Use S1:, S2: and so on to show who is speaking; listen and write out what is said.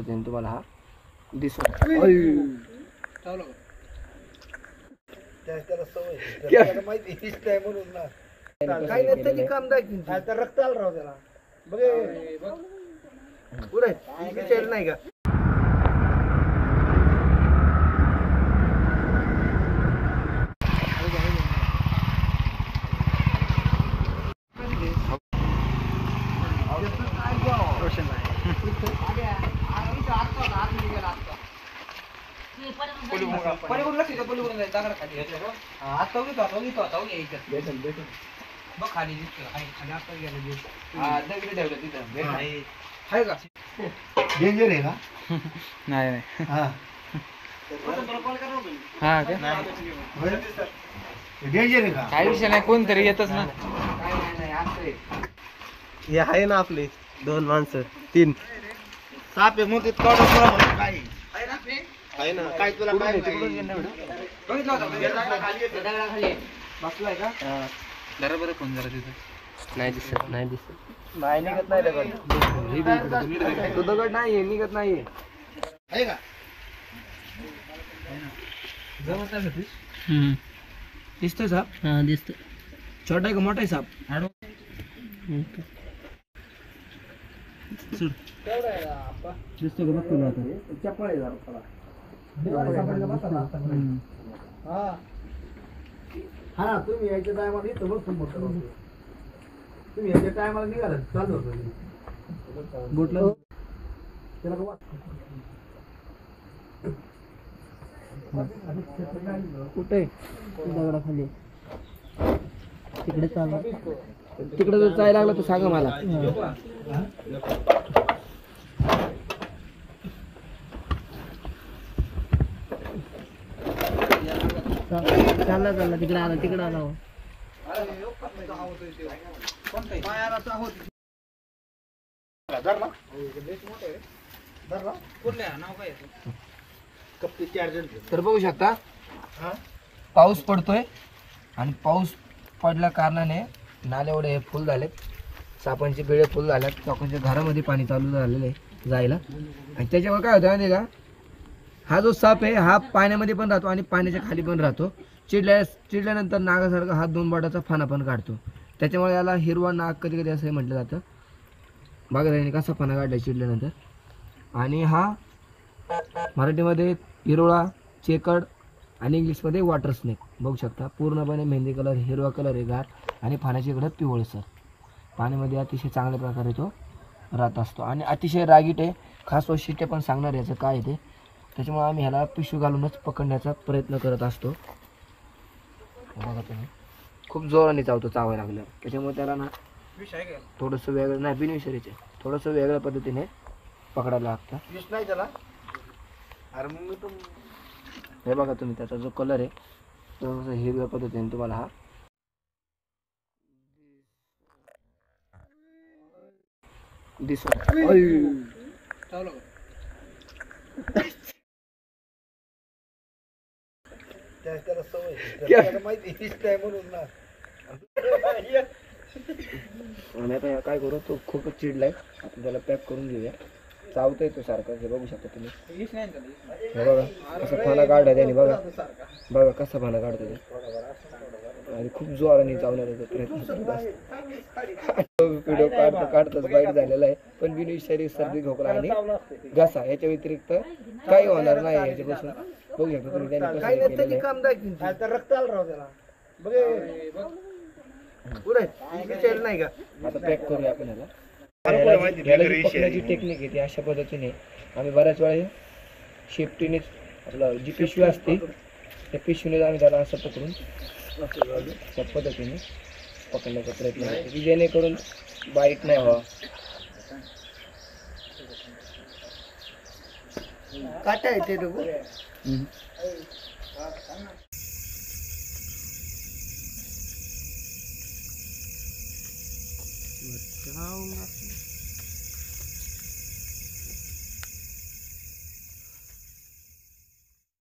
S1: पद्धतीने तुम्हाला हा दिसतो. काही नाही त्याची काम दाखवीन रक्त आलं राव त्याला बघ पुढे नाही का. डेंजर आहे का? नाही नाही. हा डेंजर आहे का? काही विषय नाही, कोणतरी येतच ना. हे आहे ना आपले 2 माणसं 3 साप आहे मग काय आहे ना काय तुला काय बघितलं होतं बसलाय का? जरा बरं फोन जरा तिथं नाही दिसत नाही निघत नाही दगड. तो दगड नाही निघत नाही आहे का? जमत नाही सतीश. दिसतोय साप? हा दिसतोय. छोटा आहे का मोठा आहे साप? दिसतो का बघ तुला आता चप्पल आहे जरा हा तुम्ही यायच्या टायमाला येतो बघ तुम्ही यायच्या टायमाला निघाला चालू होतं बोटला त्याला कुठे दगडाखाली तिकडे चालू तिकडे जर जायला लागला तर सांगा मला. चालला तिकडे आला तर बघू शकता पाऊस पडतोय आणि पाऊस पडल्या कारणाने नाले एवढे फुल झालेत, सापांची बेडे फुल झाल्यात, लोकांच्या घरामध्ये पाणी चालू झालेलं आहे जायला. आणि त्याच्यामुळे काय होतं माहिती का, हा जो साप आहे हा पाण्यामध्ये पण राहतो आणि पाण्याच्या खाली पण राहतो. चिडल्यानंतर नागासारखा हा 2 बोटाचा फाना पण काढतो. त्याच्यामुळे याला हिरवा नाग कधी कधी असंही म्हटलं जातं. बघा त्याने कसा फाना काढला चिडल्यानंतर. आणि हा मराठीमध्ये हिरोळा, चेकड आणि इंग्लिशमध्ये वॉटर स्नेक. बघू शकता पूर्णपणे मेहंदी कलर, हिरवा कलर आहे गार आणि पाण्याची इकडं पिवळसर. पाण्यामध्ये अतिशय चांगल्या प्रकारे तो राहत असतो आणि अतिशय रागीट आहे. खास वैशिष्ट्य पण सांगणार याचं काय आहे ते. त्याच्यामुळे आम्ही ह्याला पिशवी घालूनच पकडण्याचा प्रयत्न करत असतो. बघा तुम्ही खूप जोराने चावतो चावायला लागलं. त्याच्यामुळे त्याला ना थोडंसं वेगळं नाही बिनविषारीचे थोडंसं वेगळ्या पद्धतीने पकडायला लागतं. विष नाही त्याला. अरे मग मी पण हे बघा तुम्ही त्याचा जो कलर आहे तो हिरव्या पद्धतीने तुम्हाला हा दिसतो. त्याला सवय माहिती म्हणून ना. आणि आता काय करू, तो खूपच चिडलाय, आपण त्याला पॅक करून घेऊया. चावतोय तो सारखा, हे बघू शकता तुम्ही. हे बघा कसा फाना काढला त्याने, बघा कसा फाना काढतो ते आणि खूप जोराने चावण्याचा प्रयत्न करतो. व्हिडिओ काढताच बाईट झालेला आहे, पण बिनविषारी सर्दी, खोकला आणि घसा याच्या व्यतिरिक्त काही होणार नाही याच्यापासून. बघू शकता तुम्ही त्याने काम रक्त आलं राव त्याला बघ पुढे नाही का. आता पॅक करूया आपण ह्याला. पकडण्याची टेक्निक आहे ती अशा पद्धतीने आम्ही बऱ्याच वेळा शेफ्टीनेच आपलं जी पिशवी असते त्या पिशवीने आम्ही त्याला असं पकडून त्या पद्धतीने पकडण्याचा प्रयत्न करतो की जेणेकरून बाईट नाही व्हावा. काटा येते तो